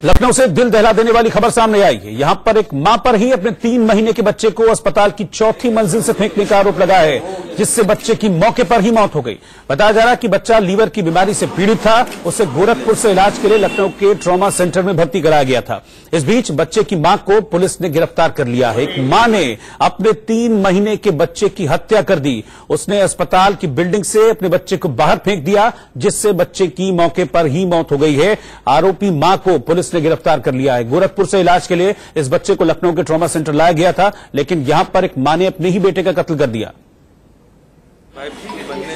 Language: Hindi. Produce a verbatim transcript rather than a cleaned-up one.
लखनऊ से दिल दहला देने वाली खबर सामने आई है। यहां पर एक मां पर ही अपने तीन महीने के बच्चे को अस्पताल की चौथी मंजिल से फेंकने का आरोप लगा है, जिससे बच्चे की मौके पर ही मौत हो गई। बताया जा रहा है कि बच्चा लीवर की बीमारी से पीड़ित था। उसे गोरखपुर से इलाज के लिए लखनऊ के ट्रॉमा सेंटर में भर्ती कराया गया था। इस बीच बच्चे की मां को पुलिस ने गिरफ्तार कर लिया है। एक मां ने अपने तीन महीने के बच्चे की हत्या कर दी। उसने अस्पताल की बिल्डिंग से अपने बच्चे को बाहर फेंक दिया, जिससे बच्चे की मौके पर ही मौत हो गई है। आरोपी मां को पुलिस ने गिरफ्तार कर लिया है। गोरखपुर से इलाज के लिए इस बच्चे को लखनऊ के ट्रॉमा सेंटर लाया गया था, लेकिन यहां पर एक मां ने अपने ही बेटे का कत्ल कर दिया।